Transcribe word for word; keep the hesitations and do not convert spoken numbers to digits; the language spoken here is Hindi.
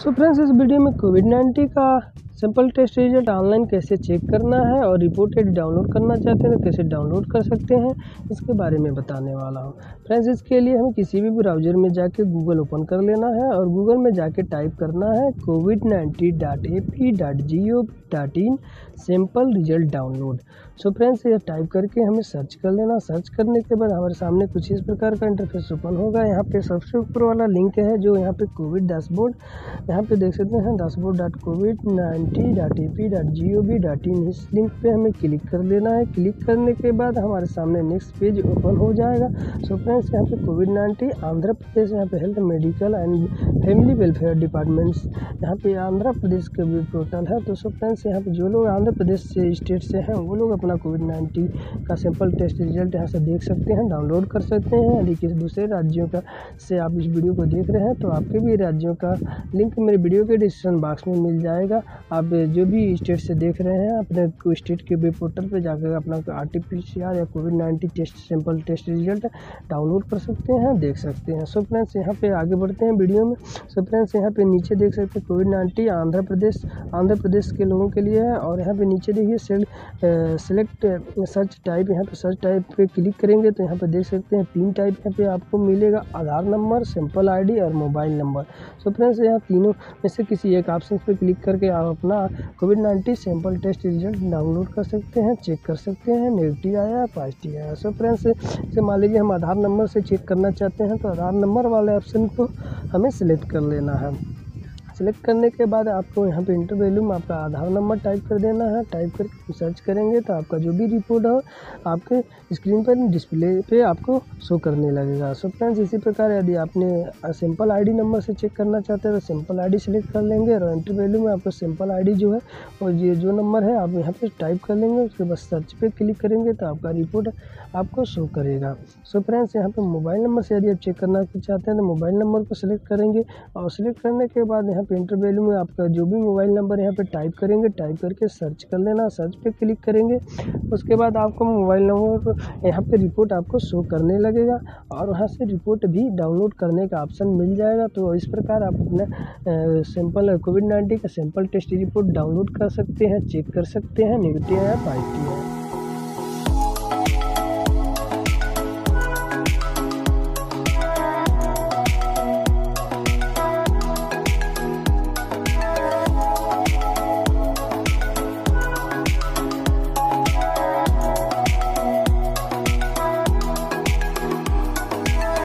सो फ्रेंड्स, इस वीडियो में कोविड नाइन्टीन का सिंपल टेस्ट रिजल्ट ऑनलाइन कैसे चेक करना है और रिपोर्ट यदि डाउनलोड करना चाहते हैं तो कैसे डाउनलोड कर सकते हैं, इसके बारे में बताने वाला हूं। फ्रेंड्स, इसके लिए हमें किसी भी ब्राउज़र में जाके गूगल ओपन कर लेना है और गूगल में जाके टाइप करना है COVID nineteen dot A P dot G O V dot in sample result download. So friends, ये टाइप करके हमें सर्च कर लेना। सर्च करने के बाद हमारे सामने कुछ इस प्रकार का इंटरफेस ओपन होगा। यहाँ पे सबसे ऊपर वाला लिंक है जो यहाँ पे कोविड डैशबोर्ड, यहाँ पे देख सकते हैं dashboard dot COVID nineteen dot A P dot G O V dot in. इस लिंक पे हमें क्लिक कर लेना है। क्लिक करने के बाद हमारे सामने नेक्स्ट पेज ओपन हो जाएगा। सो फ्रेंड्स, यहाँ पे कोविड नाइन्टीन आंध्र प्रदेश, यहाँ पे health medical and family welfare departments, यहाँ पे आंध्र प्रदेश के भी पोर्टल है। तो सो फ्रेंड्स, यहाँ पे जो लोग आंध्र प्रदेश से स्टेट से हैं वो लोग अपना कोविड नाइन्टीन का सिंपल टेस्ट रिजल्ट यहाँ से देख सकते हैं, डाउनलोड कर सकते हैं। यदि किसी दूसरे राज्यों का से आप इस वीडियो को देख रहे हैं तो आपके भी राज्यों का लिंक मेरे वीडियो के डिस्क्रिप्शन बॉक्स में मिल जाएगा। आप जो भी स्टेट से देख रहे हैं अपने स्टेट के वेब पोर्टल पे जाकर अपना R T P C R या COVID nineteen test sample test result download कर सकते हैं, देख सकते हैं। सो फ्रेंड्स, यहाँ पे आगे बढ़ते हैं वीडियो में। सो फ्रेंड्स, यहाँ पे नीचे देख सकते हैं कोविड नाइन्टीन आंध्र प्रदेश आंध्र प्रदेश के लोगों के लिए है। और यहाँ पे नीचे देखिए सेलेक्ट सर्च टाइप, यहाँ पे सर्च टाइप पे क्लिक करेंगे तो यहाँ पे देख सकते हैं तीन टाइप यहाँ पे आपको मिलेगा, आधार नंबर, सिंपल आईडी और मोबाइल नंबर। सो फ्रेंड्स, यहाँ तीनों में से किसी एक ऑप्शन पे क्लिक करके आप अपना COVID nineteen sample test result download कर सकते हैं, चेक कर सकते हैं नेगेटिव आया पॉजिटिव आया। सो फ्रेंड्स, जैसे मान लीजिए हम आधार नंबर से चेक करना चाहते हैं तो आधार नंबर वाले ऑप्शन को हमें सिलेक्ट कर लेना है। सेलेक्ट करने के बाद आपको यहाँ पे इंटर वैल्यू में आपका आधार नंबर टाइप कर देना है। टाइप करके सर्च करेंगे तो आपका जो भी रिपोर्ट हो आपके स्क्रीन पर डिस्प्ले पे आपको शो करने लगेगा। सो फ्रेंड्स, इसी प्रकार यदि आपने सिंपल आईडी नंबर से चेक करना चाहते हैं तो सिंपल आईडी सेलेक्ट कर लेंगे और इंटर वैल्यू में आपका सिंपल आईडी जो है और ये जो नंबर है आप यहाँ पे टाइप कर लेंगे। उसके बाद सर्च पे क्लिक करेंगे तो आपका रिपोर्ट आपको शो करेगा। सो फ्रेंड्स, यहाँ पे मोबाइल नंबर से यदि आप चेक करना चाहते हैं तो मोबाइल नंबर को सिलेक्ट करेंगे और सिलेक्ट करने के बाद यहाँ पे इंटर वैल्यू में आपका जो भी मोबाइल नंबर यहाँ पे टाइप करेंगे, टाइप करके सर्च कर लेना। सर्च पे क्लिक करेंगे, उसके बाद आपको मोबाइल नंबर यहाँ पे रिपोर्ट आपको शो करने लगेगा और वहाँ से रिपोर्ट भी डाउनलोड करने का ऑप्शन मिल जाएगा। तो इस प्रकार आप अपना सिंपल कोविड नाइन्टीन का सिंपल टेस्ट रिपोर्ट डाउनलोड कर सकते हैं, चेक कर सकते हैं नेगेटिव या पॉजिटिव है।